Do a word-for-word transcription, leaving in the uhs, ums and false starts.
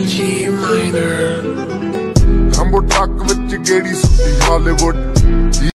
G minor ਹੰਬੋ ਟੱਕ ਵਿੱਚ ਗੇੜੀ ਸੁੱਤੀ ਹਾਲੀਵੁੱਡ